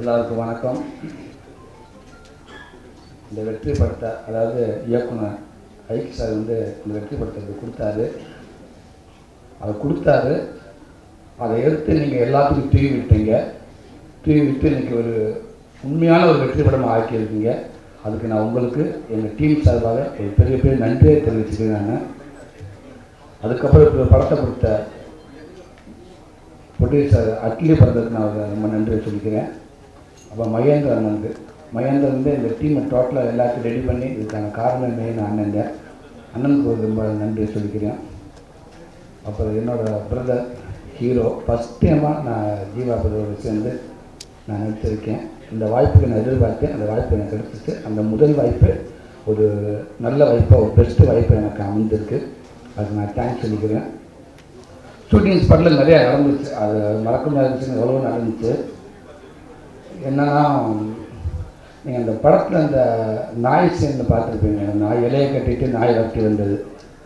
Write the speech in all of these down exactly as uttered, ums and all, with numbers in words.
எல்லாருக்கும் வணக்கம். இந்த வெற்றி படத்தை அதாவது இயக்குனர் ஐக் சார் வந்து இந்த வெற்றி படத்தை கொடுத்தாரு. அதை கொடுத்தாரு அதை எடுத்து நீங்கள் எல்லாத்துக்கும் டிவி விட்டீங்க. டிவி விட்டு இன்றைக்கி ஒரு உண்மையான ஒரு வெற்றி படமாக ஆக்கியிருக்கீங்க. அதுக்கு நான் உங்களுக்கு எங்கள் டீம் சார்பாக ஒரு பெரிய பெரிய நன்றியை தெரிவிச்சுக்கிறேன். நான் அதுக்கப்புறம் இப்போ படத்தை கொடுத்த ப்ரொடியூசர் அட்லி படத்துக்கு நான் ரொம்ப நன்றியை சொல்லிக்கிறேன். அப்போ மகேந்திர அண்ணனுக்கு மகேந்திரன் வந்து இந்த டீமை டோட்டலாக எல்லாத்தையும் ரெடி பண்ணி இதுக்கான காரணம் மெயின் அண்ணன் அண்ணனுக்கு ஒரு ரொம்ப நன்றியை சொல்லிக்கிறேன். அப்புறம் என்னோடய பிரதர் ஹீரோ ஃபஸ்ட் டைமாக நான் ஜீவா பிரதரோடு சேர்ந்து நான் நடிச்சிருக்கேன். இந்த வாய்ப்புக்கு நான் எதிர்பார்த்தேன். அந்த வாய்ப்பு எனக்கு கிடைச்சிச்சு. அந்த முதல் வாய்ப்பு ஒரு நல்ல வாய்ப்பாக ஒரு பெஸ்ட்டு வாய்ப்பு எனக்கு அமைந்திருக்கு. அதுக்கு நான் தேங்க்ஸ் சொல்லிக்கிறேன். ஷூட்டிங் ஸ்பாட்டில் நிறையா நடந்துச்சு. அது மறக்க முடியாதுன்னு எவ்வளோ நடந்துச்சு. என்னன்னா நீங்கள் அந்த படத்தில் அந்த நாய் சீனில் பார்த்துருப்பீங்க. நாய் இலையை கட்டிட்டு நாய் வரட்டி வந்தது.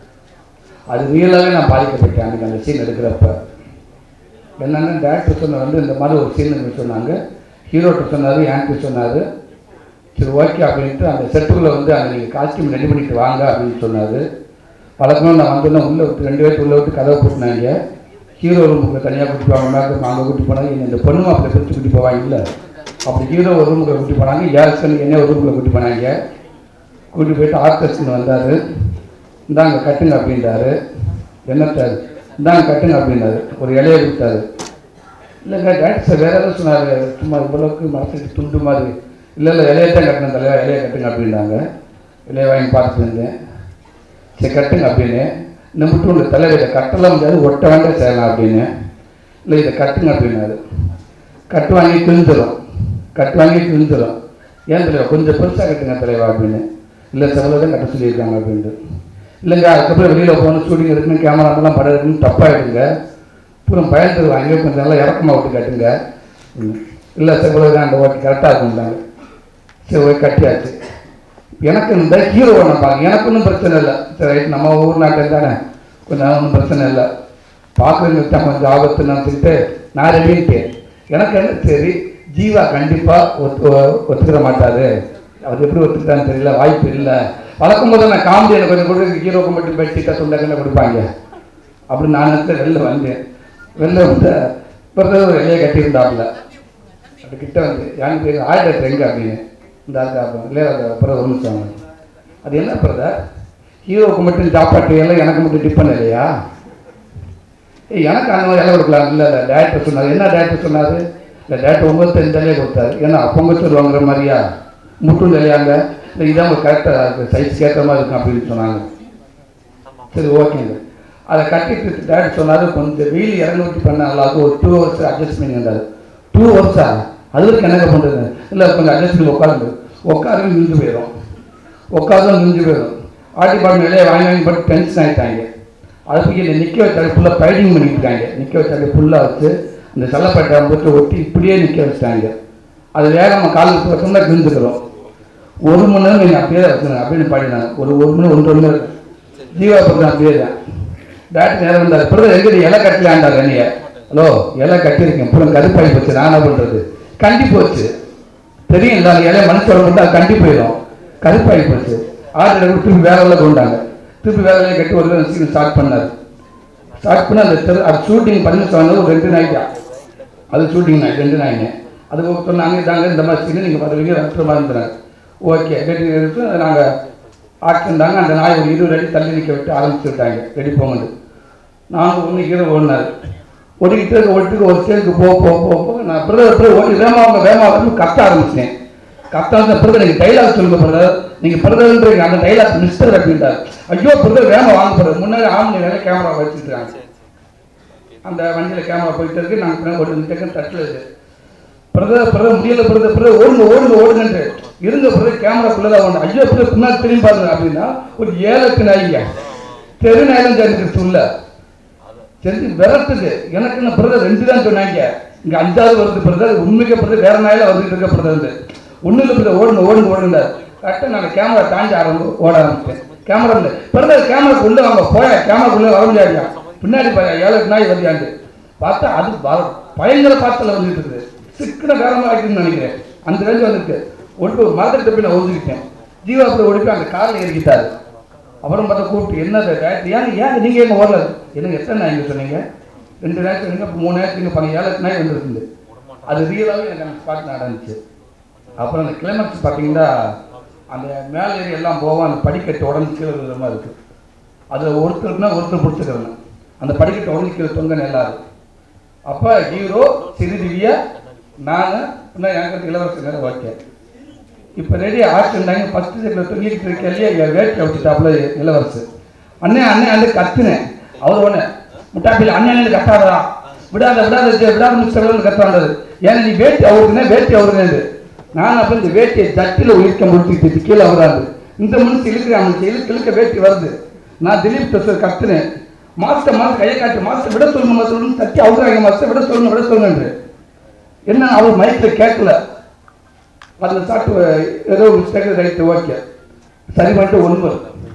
அது ரியலாகவே நான் பாதிக்கப்பட்டேன் அன்றைக்கி அந்த சீன் எடுக்கிறப்ப. என்னென்னா டேரக்டர் சொன்ன வந்து இந்த மாதிரி ஒரு சீன் சொன்னாங்க. ஹீரோட்ட சொன்னார், என்கிட்ட சொன்னார். சரி ஓகே அப்படின்ட்டு அந்த செட்டுக்குள்ளே வந்து அந்த நீங்கள் காஸ்டியூம் ரெடி பண்ணிட்டு வாங்க அப்படின்னு சொன்னார். வழக்கமாக நான் வந்தோன்னா உள்ளே விட்டு ரெண்டு பேருக்கு உள்ளே விட்டு கதவை போட்டுனாங்க. ஹீரோ ரூமுக்கு தனியாக கூட்டி போவாங்க. மேக்கப் அங்கே கூட்டி போனாங்க. இந்த பொண்ணு மாப்பிள்ளை பிரித்து கூட்டி போவாங்க. இல்லை அப்படி ஹீரோ ஒரு ரூமுக்கு கூட்டி போனாங்க. ஏர்ஸ்கனுக்கு என்ன ஒரு ரூமுக்கு கூட்டி போனாங்க. கூட்டி போயிட்டு ஆர்கெஸ்ட்ரா வந்தார். இந்தாங்க கட்டுங்க அப்படின்றாரு. என்னத்தார் இந்தாங்க கட்டுங்க அப்படின்னாரு. ஒரு இலையை கொடுத்தாரு. இல்லைங்க டேரக்டர் வேறு எதாவது சொன்னார். சும்மா இவ்வளோக்கு மரத்துக்கு துண்டு மாதிரி. இல்லை இல்லை இலையை தான் கட்டணும் தலைவா, இலையை கட்டுங்க அப்படின்னாங்க. இலையை வாங்கி பார்த்துட்டு இருந்தேன். சரி கட்டுங்க அப்படின்னு நம்பிட்டு உள்ள தலைவர் இதை கட்டலாம் முடியாது, ஒட்ட வேண்டாம் செய்யலாம் அப்படின்னு. இல்லை இதை கட்டுங்க அப்படின்னாரு. கட்டு வாங்கி கிழிஞ்சிடும், கட்டு வாங்கி கிழிஞ்சிடும். ஏன் தலைவா கொஞ்சம் பெருசாக கட்டுங்க தலைவா அப்படின்னு. இல்லை செவ்வளோ தான் கட்ட சொல்லியிருக்காங்க அப்படின்ட்டு. இல்லைங்க அதுக்கப்புறம் வெளியில் போகணும், ஷூட்டிங் எடுக்கணும், கேமராமெல்லாம் படம் எடுக்கணும், தப்பாகிடுங்க. பூரம் பயன்படுது வாங்கி கொஞ்சம் நல்லா இறக்கமாக விட்டு கட்டுங்க. இல்லை செவ்வளோ தான் அந்த ஓட்டி கரெக்டாக இருக்கும்ட்டாங்க. சரி ஓகே கட்டியாச்சு. எனக்கு இந்த ஹீரோ பார்க்க எனக்கு ஒன்றும் பிரச்சனை இல்லை. சரி ரைட் நம்ம ஊர் நாட்டில் தானே கொஞ்சம் ஒன்றும் பிரச்சனை இல்லை. பார்க்குறவங்க கொஞ்சம் ஆபத்துன்னு நினச்சிக்கிட்டு நான் ரெடின்ட்டேன். எனக்கு என்ன சரி ஜீவா கண்டிப்பாக ஒத்து ஒத்துக்கிற மாட்டார். அவர் எப்படி ஒத்துக்கிட்டான்னு தெரியல, வாய்ப்பு இல்லை. வளர்க்கும் போது நான் காமெடி எனக்கு கொஞ்சம் கொடுத்து ஹீரோக்கு மட்டும் பெட்ஷீட்டாக சொந்தக்கண்ணை கொடுப்பாங்க அப்படின்னு நான் நினச்சி வெளில வந்தேன். வெளில வந்து பிறகு ஒரு இலையை கட்டியிருந்தாப்புல. அப்படி கிட்ட வந்து எனக்கு பேர் ஆயிரத்தி எங்கே அப்படின்னு இந்த ஆளுக்கு இல்லையா அதை அப்புறம் ஒரு நிமிஷம். அது என்ன பிரதர் ஹீரோவுக்கு மட்டும் சாப்பாட்டு எல்லாம் எனக்கு மட்டும் டிஃபன் இல்லையா? ஏய் எனக்கு அந்த மாதிரி எல்லாம் கொடுக்கலாம். இல்லை இல்லை டேரக்டர் சொன்னார். என்ன டேரக்டர் சொன்னார்? இல்லை டேரக்டர் உங்களுக்கு இந்த இலையை கொடுத்தாரு. ஏன்னா பொங்கச்சூர் வாங்குற மாதிரியா முட்டும் இல்லையாங்க? இல்லை இதான் ஒரு கரெக்டாக சைஸ் ஏற்ற மாதிரி இருக்கும் அப்படின்னு சொன்னாங்க. சரி ஓகேங்க. அதை கட்டிட்டு டேரக்டர் சொன்னார் கொஞ்சம் வெயில் இரநூத்தி பண்ண நல்லாயிருக்கும், ஒரு டூ ஹவர்ஸ் அட்ஜஸ்ட் பண்ணி வந்தார். டூ ஹவர்ஸா அதுக்கு என்னங்க பண்ணுறது? இல்லை கொஞ்சம் அட்ஜஸ்ட் பண்ணி உட்காந்து உட்காந்து நின்று போயிடும், உட்காந்து நின்று போயிடும். ஆட்டி பாட்டு நிலையை வாங்கி வாங்கி போட்டு டென்ஷன் ஆகிட்டாங்க. அதுக்கு இந்த நிற்க வச்சாலே ஃபுல்லாக பைடிங் பண்ணிட்டு இருக்காங்க. நிற்க வச்சாலே ஃபுல்லாக வச்சு அந்த சல்லப்பட்டை போட்டு ஒட்டி இப்படியே நிற்க வச்சுட்டாங்க. அது வேகமாக காலுக்கு வச்சோம்னா கிழிஞ்சுக்கிறோம். ஒரு மணி நேரம் நீங்கள் அப்படியே வச்சுருங்க அப்படின்னு பாடினாங்க. ஒரு ஒரு மணி ஒன்று ஒன்று ஜீவா பக்கம் அப்படியே தான் டேரக்டர் நேரம் வந்தார். பிறகு எங்கே இலை கட்டலாண்டார் என்னைய. ஹலோ இலை கட்டியிருக்கேன் பிறகு கருப்பாகி போச்சு, நான் என்ன பண்ணுறது? கண்டி போச்சு தெரியும் இல்லை இலைய மனுஷோட மட்டும் அது கண்டி போயிடும். கருப்பாகி போச்சு. ஆறு திருப்பி வேற எல்லாம் கொண்டாங்க. திருப்பி வேற எல்லாம் கட்டி ஒரு சீன் ஸ்டார்ட் பண்ணார். ஸ்டார்ட் பண்ணி அந்த தெரு அது ஷூட்டிங் பண்ணி சொன்னது ஒரு ரெண்டு நாய்க்கா. அது ஷூட்டிங் நாய் ரெண்டு நாய்ங்க. அதுக்கு சொன்னாங்க தாங்க இந்த மாதிரி சீன் நீங்கள் பார்த்துருவீங்க ரத்தமாக இருந்தாங்க. ஓகே கட்டி எடுத்து நாங்கள் ஆக்ஷன் தாங்க. அந்த நாய் ஒரு இருபது அடி தள்ளி நிற்க விட்டு ஆரம்பிச்சு விட்டாங்க ரெடி போங்கன்னு. நாங்கள் ஒன்று ஹீரோ ஓடினார். ஓடிக்கிட்டு இருக்க ஓட்டிட்டு ஒரு ஸ்டேஜுக்கு போக போக போக போக நான் பிறகு பிறகு ஓடி வேமா அவங்க வேமா வந்து கத்த ஆரம்பிச்சேன். கத்த ஆரம்பிச்ச பிறகு நீங்கள் டைலாக் சொல்லுங்க பிறகு நீங்கள் பிறகுன்றீங்க அந்த டைலாக் மிஸ்டர் அப்படின்ட்டார். ஐயோ பிறகு வேமா வாங்க போகிறது. முன்னாடி ஆம்பளை வேலை கேமரா வச்சுருக்காங்க. அந்த வண்டியில் கேமரா போயிட்டு இருக்கு. நாங்கள் பிறகு ஓடி நிற்க தட்டில் இருக்குது. பிறகு பிறகு முடியல பிறகு பிறகு ஓடுங்க ஓடுங்க ஓடுங்கன்று இருந்த பிறகு கேமரா பிள்ளைதான் ஓடணும். ஐயோ பிறகு பின்னாடி திரும்பி பாருங்க அப்படின்னா ஒரு ஏழு நாய்ங்க தெரு நாயிலும் சேர்ந்துருக்கு உள்ள செஞ்சு விரட்டுது. எனக்கு என்ன பிறகு ரெண்டு தான் சொன்னாங்க. இங்கே அஞ்சாவது வருது பிறகு உண்மைக்கு பிறகு வேற நாயில வந்துட்டு இருக்க பிறகு வந்து ஒன்றும் இல்லை பிறகு ஓடுங்க ஓடுங்க ஓடுங்க கரெக்டாக நான் கேமரா தாண்டி ஆரம்பி ஓட ஆரம்பிச்சேன். கேமரா இல்லை பிறகு கேமரா உள்ளே வாங்க போயா கேமராக்குள்ளே வர முடியாதுயா பின்னாடி ஏழு நாய் வந்தியாண்டு பார்த்தா அது பயங்கர பாத்தில் வந்துட்டு இருக்குது. சிக்கன வேறமாக ஆகிக்கணும்னு நினைக்கிறேன். அந்த ரேஞ்சு வந்துருக்கு. ஒன்று மரத்துக்கிட்ட போய் நான் ஒதுக்கிட்டேன். ஜீவா அப்புறம் ஒழிப்பு அந்த காரில் ஏறிக்கிட்டாரு. அப்புறம் பார்த்தா கூப்பிட்டு என்னது டேரக்டர் ஏன் ஏன் நீங்கள் எங்கே வரல எனக்கு எத்தனை நாய் இங்கே சொன்னீங்க? ரெண்டு நேரத்துக்கு சொன்னீங்க, இப்போ மூணு நேரத்துக்கு இங்கே பன்னெண்டு ஏழு நாய் வந்துருக்குது. அது ரியலாகவே எனக்கு அந்த ஸ்பாட் நடந்துச்சு. அப்புறம் அந்த கிளைமேக்ஸ் பார்த்தீங்கன்னா அந்த மேலே ஏறி எல்லாம் போவோம். அந்த படிக்கட்டு உடம்பு கீழே விதமாக இருக்குது. அதில் ஒருத்தருக்குன்னா ஒருத்தர் பிடிச்சிக்கிறேன். அந்த படிக்கட்டு உடம்பு கீழே தொங்கன்னு எல்லாரும். அப்போ ஹீரோ சிறுதிவியா நான் இன்னும் எனக்கு இளவரசர் நேரம் ஓகே. இப்போ ரெடி ஆச்சுட்டாங்க. ஃபஸ்ட்டு செட்டில் தொங்கிட்டு இருக்கலையே என் வேட்டை வச்சுட்டாப்புல இளவரசு. அண்ணே அண்ணே அண்ணே கத்துனேன். அவர் ஒன்று முட்டாப்பில் அண்ணன் கத்தாதா விடாத விடாத விடாத மிஸ்டர் கத்தாண்டது. ஏன்னா நீ வேட்டி அவருக்குனே வேட்டி அவருங்க. நான் அப்போ இந்த வேட்டியை ஜட்டியில் உயிர்க்க முடிச்சுட்டு கீழே வராது. இந்த மனுஷன் இழுக்கிற அவனுக்கு இழுக்க இழுக்க வேட்டி வருது. நான் திலீப் டெஸ்டர் கத்துனேன். மாஸ்டர் மாஸ்டர் கையை காட்டு மாஸ்டர் விட சொல்லணும் மாஸ்டர் தட்டி அவராங்க மாஸ்டர் விட சொல்லணும் விட சொல்லுங்க. என்ன அவர் மைக்கில் கேட்கல. அதில் சாட்டு ஏதோ மிஸ்டேக் ரைட்டு ஓகே சரி பண்ணிட்டு ஒன்பது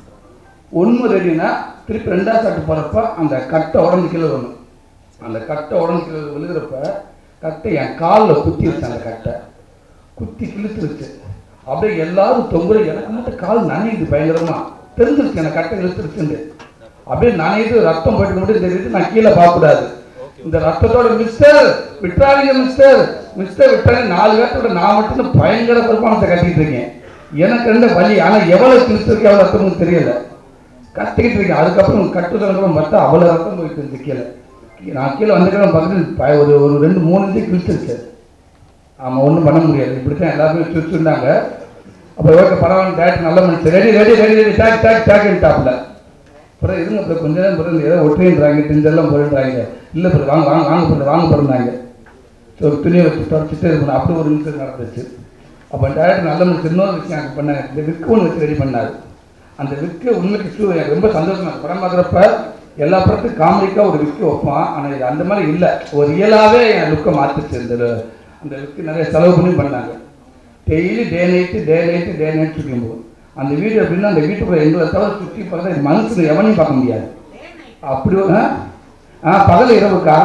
ஒன்பது ரெடினா திருப்பி ரெண்டாவது சாட்டு போகிறப்ப அந்த கட்டை உடம்பு கீழே வரணும். அந்த கட்டை உடம்பு கீழே விழுகிறப்ப கட்டை என் காலில் குத்திருச்சு. அந்த கட்டை குத்தி கிழித்துருச்சு. அப்படியே எல்லாரும் தொங்குற எனக்கு மட்டும் கால் நனையுது பயங்கரமாக தெரிஞ்சிருச்சு. எனக்கு கட்டை இழுத்துருச்சுன்னு அப்படியே நனையுது. ரத்தம் போயிட்டு மட்டும் தெரியுது. நான் கீழே பார்க்கக்கூடாது. இந்த ரத்தத்தோட மிஸ்டர் விட்டாதீங்க மிஸ்டர் மிஸ்டர் விட்டாங்க நாலு பேர்த்தோட நான் மட்டும் பயங்கர பெருமானத்தை கட்டிட்டு இருக்கேன். எனக்கு ரெண்டு வலி. ஆனால் எவ்வளோ கிழிச்சிருக்கு எவ்வளோ ரத்தம்னு தெரியல. கட்டிக்கிட்டு இருக்கேன். அதுக்கப்புறம் கட்டுறதுக்கப்புறம் பார்த்தா அவ்வளோ ரத்தம் போயிட்டு இருந்து கீழே. நான் கீழே வந்துக்கிற பக்கத்தில் ஒரு ஒரு ரெண்டு மூணு இன்ச்சு கிழிச்சிருச்சு. ஆமாம் ஒன்றும் பண்ண முடியாது. இப்படி தான் எல்லாருமே கிழிச்சுருந்தாங்க. அப்போ ஓகே பரவாயில்ல டேரக்டர் நல்ல மனுஷன் ready ready ready ready take take டேக்குன்ட்டாப்புல. அப்புறம் இருங்க அப்புறம் கொஞ்ச நேரம் பிறகு ஏதோ ஒட்டுன்றாங்க டிஞ்செல்லாம் போயிடுறாங்க. இல்லை பிறகு வாங்க வாங்க வாங்க பிறகு வாங்க பிறந்தாங்க. ஸோ ஒரு துணியை வச்சு தொடச்சிட்டு இருக்கணும். அப்படி ஒரு நிமிஷம் நடந்துச்சு. அப்போ டேரக்டர் நல்ல மனுஷன் இன்னொரு விஷயம் எனக்கு பண்ணாங்க. இந்த விக்கு ஒன்று வச்சு ரெடி பண்ணார். அந்த விக்கு உண்மைக்கு ஷூ எனக்கு ரொம்ப சந்தோஷமா இருக்கு. படம் பார்க்குறப்ப எல்லா படத்துக்கும் காமெடிக்காக ஒரு விக்கு வைப்பான். ஆனால் இது அந்த மாதிரி இல்லை. ஒரு ரியலாகவே என் லுக்கை மாற்றிச்சு. இந்த அந்த விக்கு நிறைய செலவு பண்ணி பண்ணாங்க. Daily day night day night day night சுற்றும் போகும். அந்த வீடு எப்படின்னா அந்த வீட்டுக்குள்ள எங்களை தவிர சுற்றி பார்த்தா மனுஷன் எவனையும் பார்க்க முடியாது. அப்படி ஒரு ஆ பகல் இரவுக்கா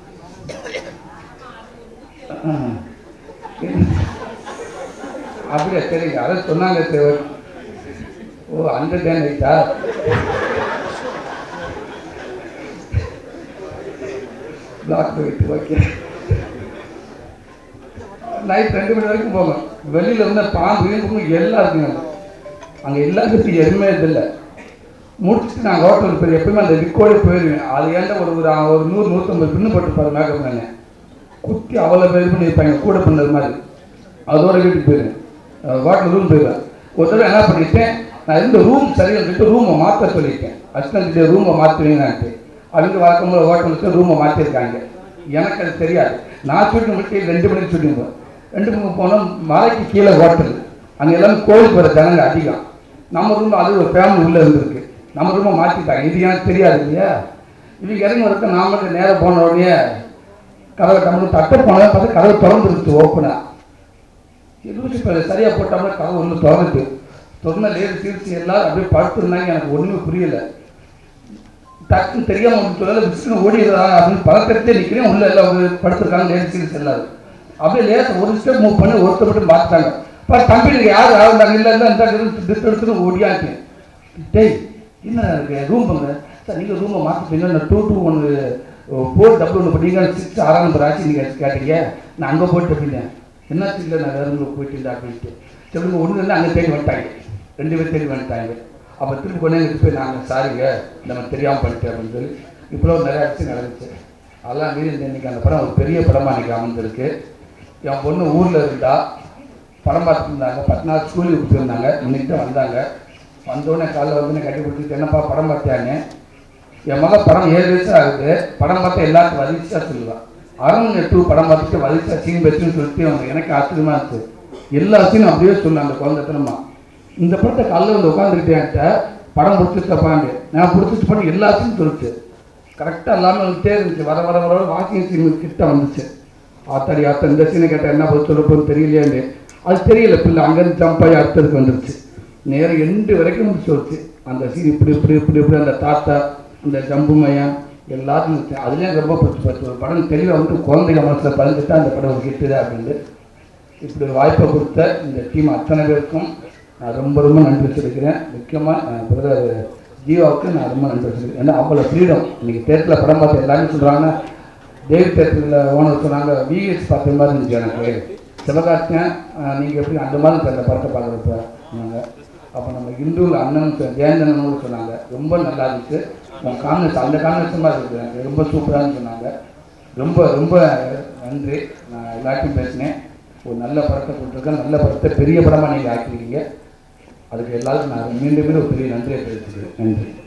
அப்படியா சரிங்க அதை சொன்னாங்க. சரி ஓ அந்த டே நைட்டா பிளாக் போயிட்டு ஓகே. நைட் ரெண்டு மணி வரைக்கும் போகும். வெளியில் இருந்த பாம்பு வீம்புக்கும் எல்லாம் இருக்குங்க. அங்கே எல்லாத்துக்கும் எதுவுமே இதில்லை. முடிச்சுட்டு நான் ஹோட்டலுக்கு போய் எப்பவுமே அந்த விக்கோடே போயிடுவேன். அது ஏன்டா ஒரு ஒரு நூறு நூற்றம்பது பின்னு போட்டுருப்பாரு மேக்கப் பண்ணேன். குத்தி அவ்வளோ பேர் பண்ணி இருப்பாங்க கூட பண்ணது மாதிரி. அதோட வீட்டுக்கு போயிடுவேன். ஹோட்டல் ரூம் போயிடுவேன். ஒரு தடவை என்ன பண்ணிட்டேன் நான் இருந்த ரூம் சரியாக சொல்லிட்டு ரூமை மாற்ற சொல்லியிருக்கேன். அசிஸ்டன்ட் ரூமை மாற்றுவீங்கன்னான்ட்டு அவங்க வழக்கம்போது ஹோட்டலுக்கு ரூமை மாற்றிருக்காங்க. எனக்கு அது தெரியாது. நான் ஷூட்டிங் முடிச்சு ரெண்டு மணிக்கு ஷூட்டிங் போவேன். ரெண்டு மணிக்கு போனோம் மலைக்கு கீழே ஹோட்டல். அங்கே எல்லாமே கோவிலுக்கு வர ஜனங்க அதிகம். நம்ம ரூம் அது ஒரு ஃபேமிலி உள்ளே இருந்திருக்கு. நம்ம ரூமை மாற்றிட்டாங்க. இது எனக்கு தெரியாது இல்லையா. இவங்க இறங்கி வரக்க நான் மட்டும் நேராக போன உடனே கதவை கம்மி தட்டை போனதை பார்த்து கதவை திறந்துருச்சு ஓப்பனாக. இருபத்தி இப்போ சரியாக போட்டோம்னா கதவை ஒன்று திறந்துட்டு திறந்த லேடு சீர்ச்சி எல்லாரும் அப்படியே படுத்துருந்தாங்க. எனக்கு ஒன்றுமே புரியலை. டக்குன்னு தெரியாமல் ஒன்று சொல்லலை விஷ்ணு ஓடிடுறாங்க அப்படின்னு பதக்கத்தே நிற்கிறேன். உள்ள எல்லாம் படுத்துருக்காங்க லேடு சீர்ச்சி எல்லாரும். அப்படியே லேச ஒரு ஸ்டெப் மூவ் பண்ணி ஒருத்தர் மட்டும் பார்த்துட்டாங்க. இப்போ தம்பிக்கு யார் ஆகுறாங்க இல்லை இல்லை இந்த டிஸ்ட் எடுத்துன்னு ஓடியாச்சு. டேய் என்ன இருக்கு ரூம் பண்ணுங்க சார். நீங்கள் ரூமை மாற்றிட்டீங்க. நான் டூ டூ ஒன்று ஃபோர் டபுள் ஒன்று பண்ணீங்க சிக்ஸ் ஆறாம் நம்பர் ஆச்சு நீங்கள் கேட்டீங்க. நான் அங்கே போயிட்டு அப்படின்னேன். என்னாச்சு இல்லை நான் வேறு ரூமில் போயிட்டு அப்படின்ட்டு சரி ஒன்று இல்லை அங்கே தேடி வந்துட்டாங்க. ரெண்டு பேர் தேடி வந்துட்டாங்க. அப்போ திருப்பி கொண்டே போய் நாங்கள் சாரிங்க நம்ம தெரியாமல் பண்ணிட்டேன் அப்படின்னு சொல்லி இப்போ நிறையா விஷயம் நடந்துச்சு. அதெல்லாம் மீறி இன்றைக்கி அந்த படம் ஒரு பெரிய படமாக இன்றைக்கி அமைஞ்சிருக்கு. என் பொண்ணு ஊரில் இருந்தால் படம் பார்த்துருந்தாங்க. பத்து நாள் ஸ்கூலுக்கு கொடுத்துருந்தாங்க. இன்னைக்கு தான் வந்தாங்க. வந்தோடனே காலையில் வந்து கட்டி கொடுத்துட்டு என்னப்பா படம் பார்த்தியாங்க. என் மகன் படம் ஏழு வயசு ஆகுது. படம் பார்த்தா எல்லாத்துக்கும் வலிச்சா சொல்லுவான். அரண்மனை டூ படம் பார்த்துட்டு வலிச்சா சீன் வச்சுன்னு சொல்லிட்டு அவங்க எனக்கு ஆச்சரியமாக இருந்துச்சு. எல்லா சீனும் அப்படியே சொல்லுவாங்க அந்த குழந்தைத்தனமா. இந்த படத்தை காலையில் வந்து உட்காந்துக்கிட்டேன்ட்ட படம் பிடிச்சிருக்கப்பாண்டு நான் பிடிச்சிட்டு பண்ணி எல்லா சீனும் சொல்லிச்சு. கரெக்டாக எல்லாமே வந்துட்டே இருந்துச்சு. வர வர வர வாக்கிங் சீன் கிட்ட வந்துச்சு. ஆத்தாடி ஆத்தா இந்த சீனை கேட்டால் என்ன பதில் சொல்லப்போன்னு தெரியலையாண்டு அது தெரியல. பிள்ளை அங்கேருந்து ஜம்ப் ஆகி அடுத்ததுக்கு வந்துருச்சு. நேரம் எண்டு வரைக்கும் வந்து சொல்லிச்சு. அந்த சீன் இப்படி இப்படி இப்படி இப்படி அந்த தாத்தா அந்த ஜம்பு மையம் எல்லாத்துக்கும் அதுலேயும் ரொம்ப பிடிச்சி போச்சு. ஒரு படம் தெளிவாக வந்து குழந்தைங்க மனசில் பதிஞ்சுட்டா அந்த படம் கிட்டுது அப்படின்ட்டு இப்படி ஒரு வாய்ப்பை கொடுத்த இந்த டீம் அத்தனை பேருக்கும் நான் ரொம்ப ரொம்ப நன்றி வச்சுருக்கிறேன். முக்கியமாக பிரதர் ஜீவாவுக்கு நான் ரொம்ப நன்றி வச்சுருக்கேன். ஏன்னா அவ்வளோ ஃப்ரீடம். இன்றைக்கி தேட்டரில் படம் பார்த்து எல்லாருமே சொல்கிறாங்க, தேவி தேட்டரில் ஓனர் சொன்னாங்க விஎஸ் பார்த்த மாதிரி இருந்துச்சு எனக்கு சிவகார்த்தியன், நீங்கள் எப்படி அந்த மாதிரி அந்த படத்தை பார்க்குறப்ப சொன்னாங்க. அப்போ நம்ம இந்துவில் அண்ணன் ஜெயந்தனோடு சொன்னாங்க ரொம்ப நல்லா இருந்துச்சு, காம்பினேஷன் அந்த காம்பினேஷன் மாதிரி இருக்குது எனக்கு ரொம்ப சூப்பரானு சொன்னாங்க. ரொம்ப ரொம்ப நன்றி. நான் எல்லாத்தையும் பேசினேன். ஒரு நல்ல படத்தை கொடுத்துருக்கேன், நல்ல படத்தை பெரிய படமாக நீங்கள் ஆக்கிருக்கீங்க. அதுக்கு எல்லாருக்கும் நான் மீண்டும் மீண்டும் ஒரு பெரிய நன்றியை தெரிவிச்சுக்கிறேன். நன்றி.